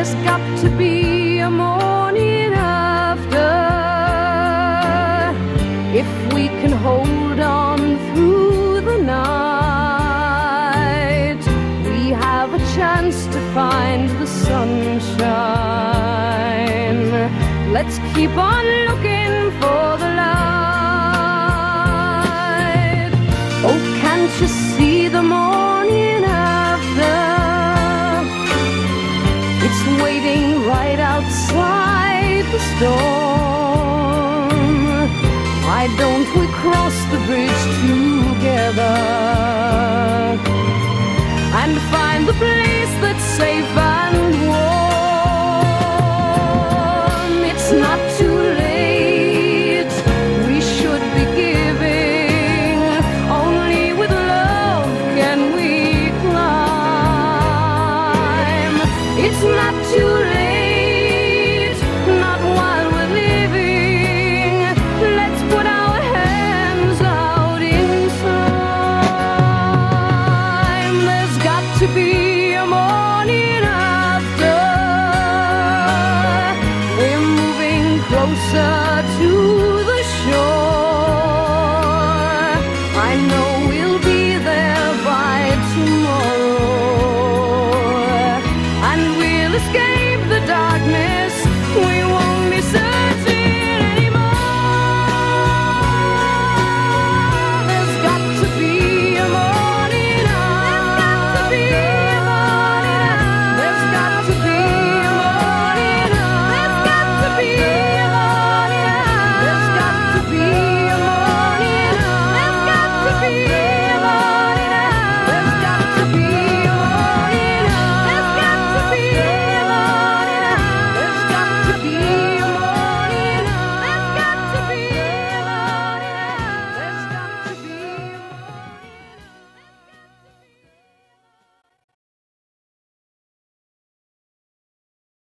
There's got to be a morning after. If we can hold on through the night, we have a chance to find the sunshine. Let's keep on looking for the light. Oh, can't you see the morning after? It's waiting right outside the storm. Why don't we cross the bridge together and find the place that's safe and warm? It's not too late, we should be giving. Only with love can we climb. It's not too late, not while we're living. Let's put our hands out in time. There's got to be a morning after. We're moving closer to the shore. I know we'll